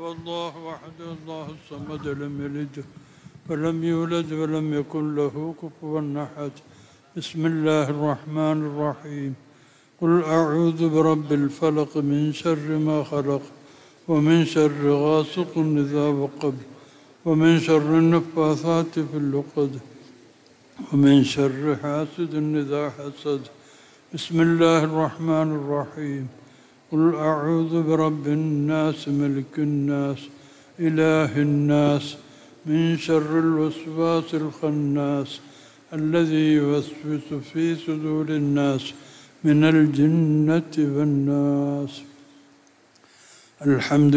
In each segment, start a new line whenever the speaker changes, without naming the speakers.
هو الله وحده الله الصمد لم يلد ولم يولد ولم يكن له كفوا أحد. بسم الله الرحمن الرحيم. قل أعوذ برب الفلق من شر ما خلق ومن شر غاسق إذا وقب ومن شر النفاثات في العقد ومن شر حاسد إذا حسد. بسم الله الرحمن الرحيم. قل أعوذ برب الناس ملك الناس إله الناس من شر الوسواس الخناس الذي يوسوس في صدور الناس من الجنة والناس. الحمد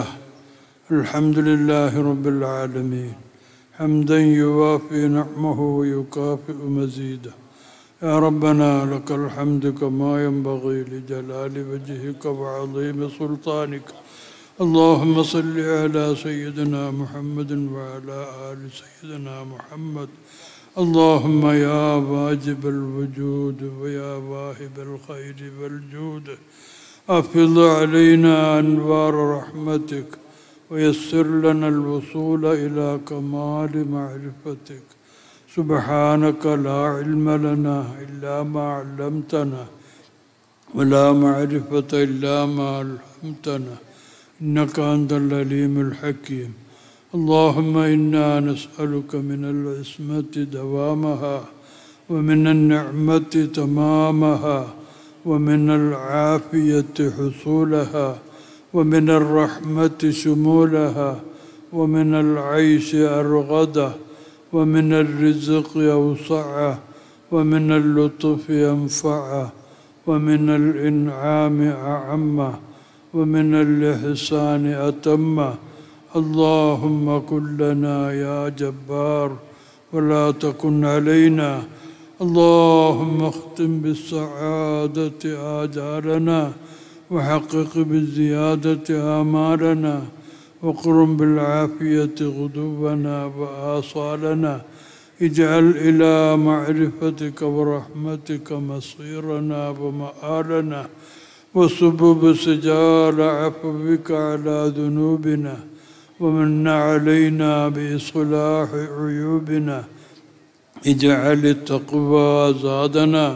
لله رب العالمين حمدا يوافي نعمه ويكافئ مزيده. يا ربنا لك الحمد كما ينبغي لجلال وجهك وعظيم سلطانك. اللهم صل على سيدنا محمد وعلى آل سيدنا محمد. اللهم يا واجب الوجود ويا واهب الخير والجود أفض علينا أنوار رحمتك ويسر لنا الوصول إلى كمال معرفتك. سبحانك لا علم لنا إلا ما علمتنا ولا معرفة إلا ما علمتنا إنك أنت العليم الحكيم. اللهم إنا نسألك من العصمة دوامها ومن النعمة تمامها ومن العافية حصولها ومن الرحمة شمولها ومن العيش أرغده ومن الرزق أوسعه ومن اللطف أنفعه ومن الإنعام أعمه ومن الإحسان أتمه. اللهم كن لنا يا جبار ولا تكن علينا. اللهم اختم بالسعادة آجالنا وحقق بالزيادة آمالنا وقرم بالعافية غدونا وآصالنا. اجعل إلى معرفتك ورحمتك مصيرنا ومآلنا وسبب سجال عفوك على ذنوبنا ومن علينا بإصلاح عيوبنا. اجعل التقوى زادنا.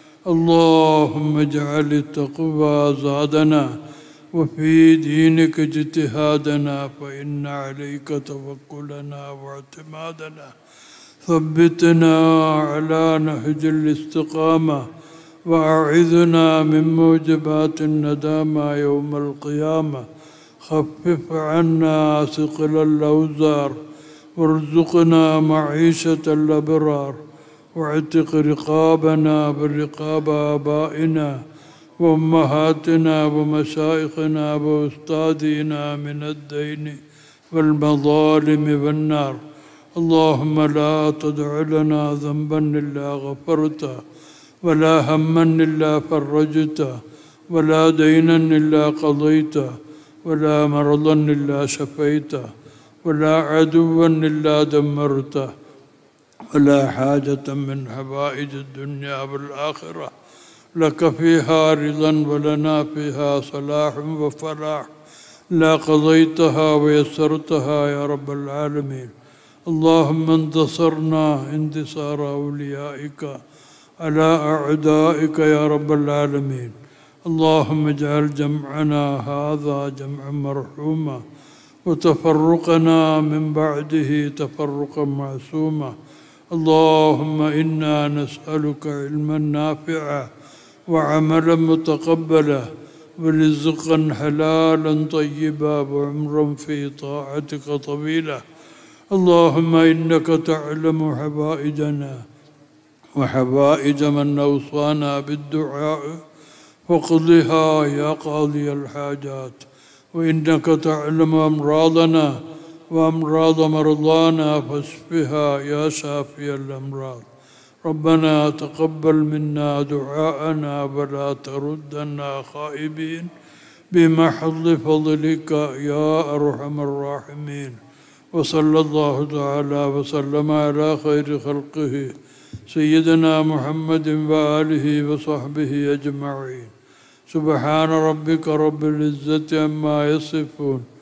اللهم اجعل التقوى زادنا وفي دينك اجتهادنا فإن عليك توكلنا واعتمادنا. ثبتنا على نهج الاستقامة وأعذنا من موجبات الندامة يوم القيامة. خفف عنا ثقل الأوزار وارزقنا معيشة الأبرار واعتق رقابنا برقاب آبائنا وأمهاتنا ومشايخنا وأستاذنا من الدين والمظالم والنار. اللهم لا تدع لنا ذنبا إلا غفرته ولا هما إلا فرجته ولا دينا إلا قضيته ولا مرضا إلا شفيته ولا عدوا إلا دمرته ولا حاجة من حوائج الدنيا والآخرة لك فيها رضا ولنا فيها صلاح وفلاح لا قضيتها ويسرتها يا رب العالمين. اللهم انتصرنا انتصار أوليائك على أعدائك يا رب العالمين. اللهم اجعل جمعنا هذا جمعا مرحوما وتفرقنا من بعده تفرقا معصوما. اللهم إنا نسألك علما نافعا وعملا متقبلا ورزقا حلالا طيبا وعمرا في طاعتك طويلا. اللهم إنك تعلم حوائجنا وحوائج من أوصانا بالدعاء فاقضها يا قاضي الحاجات. وإنك تعلم أمراضنا وأمراض مرضانا فاشفها يا شافي الأمراض. ربنا تقبل منا دعاءنا ولا تردنا خائبين بمحض فضلك يا أرحم الراحمين. وصلى الله تعالى وسلم على خير خلقه سيدنا محمد وآله وصحبه أجمعين. سبحان ربك رب العزة عما يصفون